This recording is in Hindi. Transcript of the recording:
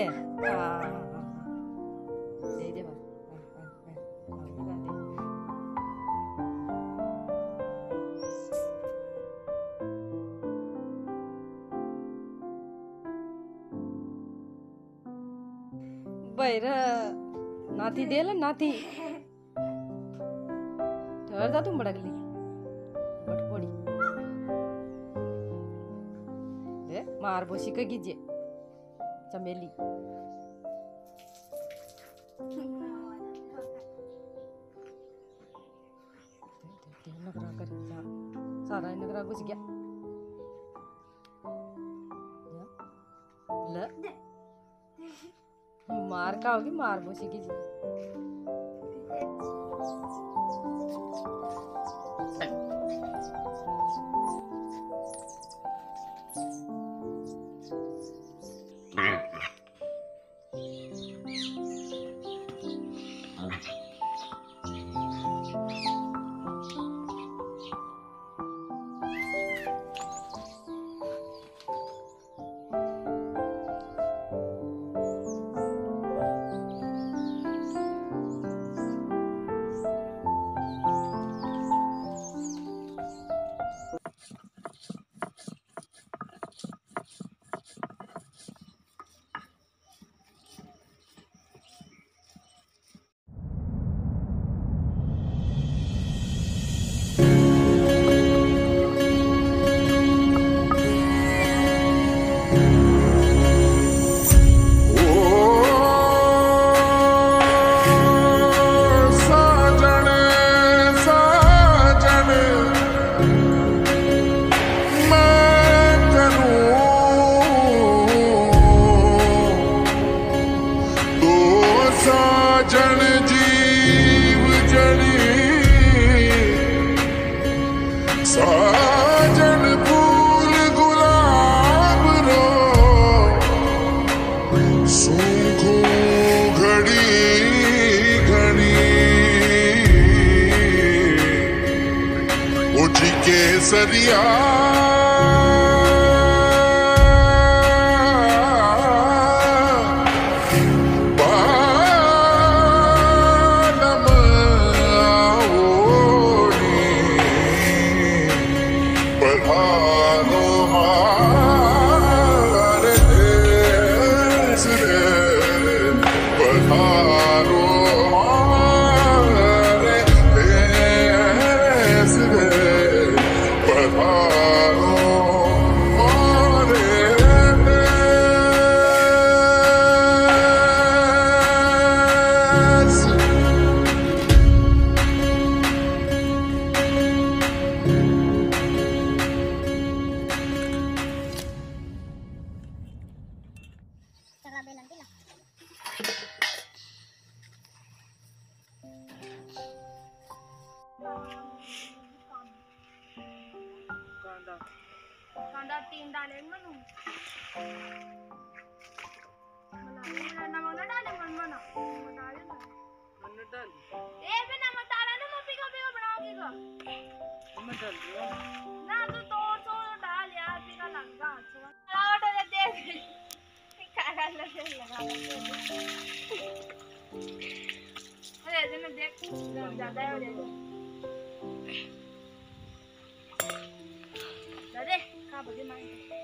है। हाँ दे दे बस। बैर नाती दे नाती ठहर जा तुम बड़गली बटपोड़ी दे मार बोशी का कीजिए चमेली नखरा कर सारा नखरा घुस गया ले मार का होगी मार बोसी की साजन फूल गुलाब रो सूखो घड़ी घड़ी उठी के सरिया Kanda tin dalin man mana nama dalin man mana dalin man dal eh बिना मसाला ना मम्मी का भी बनाओगी का मैं डाल दिया ना तो डाल यार पिका लगा ऑर्डर दे काला लगे लगा अरे इसमें देख ज्यादा है दे का बजे मांगे